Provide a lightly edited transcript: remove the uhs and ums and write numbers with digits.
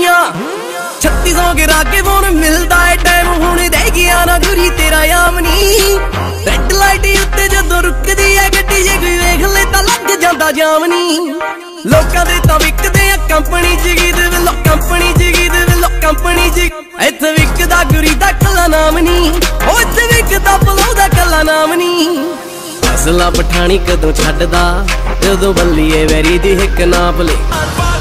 ਗਈਆਂ 3600 ਗਿਰਾ ਕੇ ਫੋਨ ਮਿਲਦਾ ਏ ਟਾਈਮ ਹੁਣ ਰਹਿ ਗਿਆ ਨਾ ਗੁਰੀ ਤੇਰਾ ਯਾਮ ਨੀ ਰੈੱਡ ਲਾਈਟ ਉੱਤੇ ਜਦੋਂ ਰੁਕਦੀ ਏ ਗੱਡੀ ਜੇ ਕੋਈ ਵੇਖ ਲੈ ਤਾਂ ਲੱਗ ਜਾਂਦਾ ਜਾਮ ਨੀ ਲੋਕਾਂ ਦੇ ਤਾਂ ਵਿਕਦੇ ਆ ਕੰਪਨੀ ਜਿਗੀ ਦੇ ਵੱਲੋਂ ਕੰਪਨੀ ਜਿਗੀ ਦੇ ਵੱਲੋਂ ਕੰਪਨੀ ਜੀ ਇੱਥੇ ਵਿਕਦਾ ਗੁਰੀ ਦਾ ਕੱਲਾ ਨਾਮ ਨੀ ਉਹ ਇੱਥੇ ਵਿਕਦਾ ਪਲੋ ਦਾ ਕੱਲਾ ਨਾਮ ਨੀ ਅਸਲਾ ਪਠਾਣੀ ਕਦੋਂ ਛੱਡਦਾ ਜਦੋਂ ਬੱਲੀਏ ਵੈਰੀ ਦੀ ਹਿੱਕ ਨਾ ਭਲੇ